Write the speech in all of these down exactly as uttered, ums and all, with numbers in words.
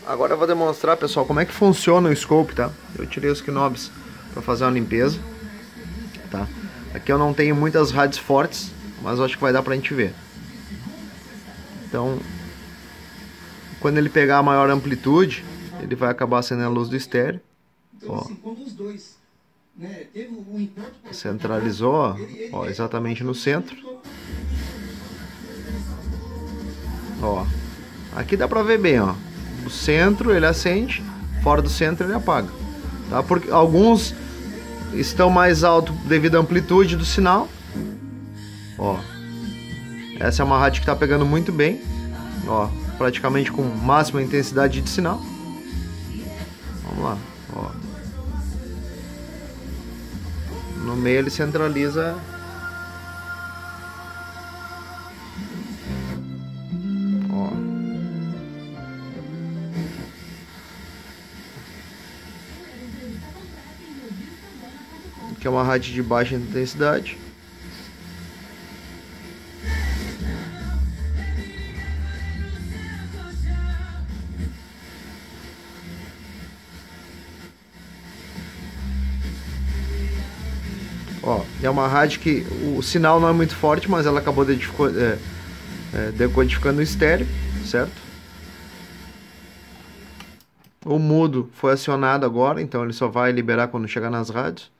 Agora eu vou demonstrar, pessoal, como é que funciona o scope, tá? Eu tirei os knobs para fazer uma limpeza, tá? Aqui eu não tenho muitas rádios fortes, mas eu acho que vai dar pra gente ver. Então, quando ele pegar a maior amplitude, ele vai acabar acendendo a luz do estéreo. Ó. Centralizou, ó, ó, exatamente no centro. Ó, aqui dá pra ver bem, ó. O centro ele acende, fora do centro ele apaga, tá? Porque alguns estão mais alto devido à amplitude do sinal. Ó, essa é uma rádio que tá pegando muito bem, ó, praticamente com máxima intensidade de sinal. Vamos lá, ó. No meio ele centraliza. Que é uma rádio de baixa intensidade. Ó, é uma rádio que o sinal não é muito forte, mas ela acabou decodificando, é, é, decodificando o estéreo, certo? O mudo foi acionado agora, então ele só vai liberar quando chegar nas rádios.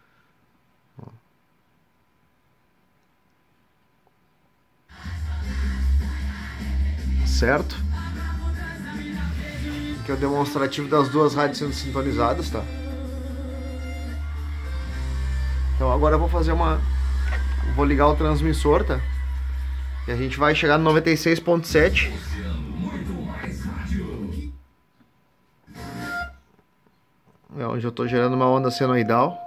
Certo? Aqui é o demonstrativo das duas rádios sendo sintonizadas, tá? Então agora eu vou fazer uma... Vou ligar o transmissor, tá? E a gente vai chegar no noventa e seis ponto sete. É onde eu tô gerando uma onda senoidal.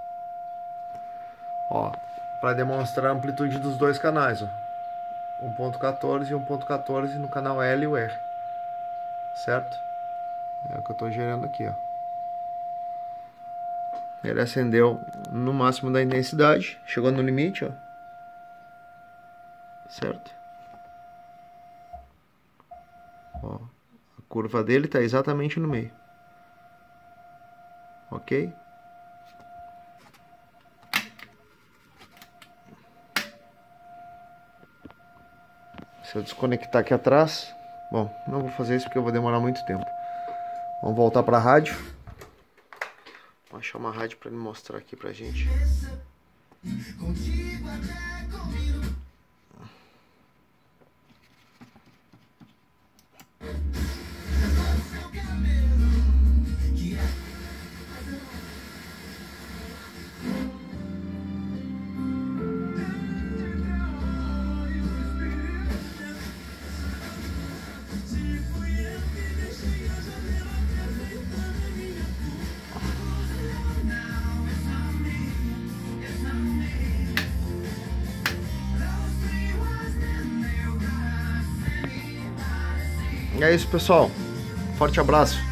Ó, para demonstrar a amplitude dos dois canais, ó. um ponto quatorze e um ponto quatorze no canal L e o R. Certo? É o que eu tô gerando aqui, ó. Ele acendeu no máximo da intensidade, chegou no limite, ó. Certo? Ó, a curva dele tá exatamente no meio. Ok? Se eu desconectar aqui atrás... Bom, não vou fazer isso porque eu vou demorar muito tempo. Vamos voltar para a rádio. Vou achar uma rádio para ele mostrar aqui pra gente. É isso, pessoal. Forte abraço.